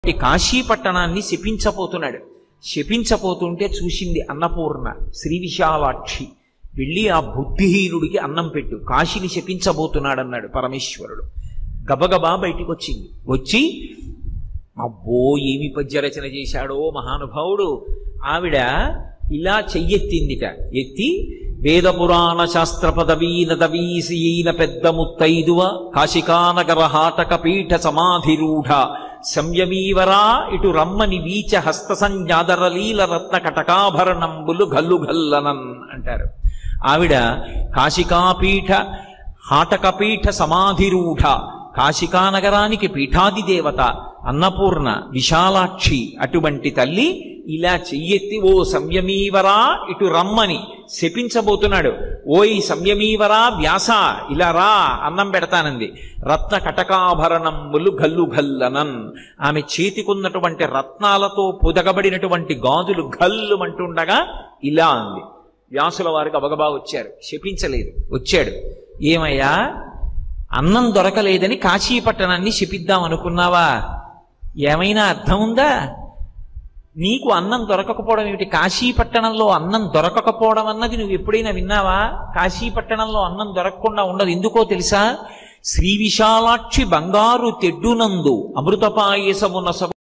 కాశీ పట్టణాన్ని శపించపోతున్నాడు. శపించపోతుంటే చూసింది అన్నపూర్ణ, శ్రీ విశాలాక్షి. వెళ్ళి ఆ బుద్ధిహీనుడికి అన్నం పెట్టు, కాశీని శపించబోతున్నాడన్నాడు పరమేశ్వరుడు. గబగబా బయటికి వచ్చింది. వచ్చి అబ్బో ఏమి పద్యరచన చేశాడో మహానుభావుడు. ఆవిడ ఇలా చెయ్యెత్తిందిట. ఎత్తి వేదపురాణ శాస్త్ర పదవీన పెద్ద ముత్తైదువ కాశికానగర హాటక పీఠ సమాధిరూఢ సంయమీవరా ఇటు రమ్మని వీచ హస్త సంజాదరలీల రత్న కటకాభరణంబులు గల్లు గల్లనన్ అంటారు. ఆవిడ కాశికాపీఠ హాటకపీఠ సమాధిరూఢ, కాశికానగరానికి పీఠాది దేవత అన్నపూర్ణ విశాలాక్షి. అటువంటి తల్లి ఇలా చెయ్యెత్తి ఓ సంయమీవరా ఇటు రమ్మని శపించబోతున్నాడు. ఓయ్ సంయమీవరా వ్యాస ఇలా రా, అన్నం పెడతానంది. రత్న కటకాభరణములు గల్లు గల్లనన్, ఆమె చేతికున్నటువంటి రత్నాలతో పొదగబడినటువంటి గాజులు గల్లుమంటుండగా ఇలా అంది. వ్యాసుల వారికి అబగబా వచ్చారు, శపించలేదు. వచ్చాడు, ఏమయ్యా అన్నం దొరకలేదని కాశీపట్టణాన్ని శపిద్దాం అనుకున్నావా? ఏమైనా అర్థం ఉందా? నీకు అన్నం దొరకకపోవడం ఏమిటి? కాశీపట్టణంలో అన్నం దొరకకపోవడం అన్నది నువ్వు ఎప్పుడైనా విన్నావా? కాశీపట్టణంలో అన్నం దొరకకుండా ఉండదు. ఎందుకో తెలుసా? శ్రీ విశాలాక్షి బంగారు తెడ్డునందు అమృతపాయసమున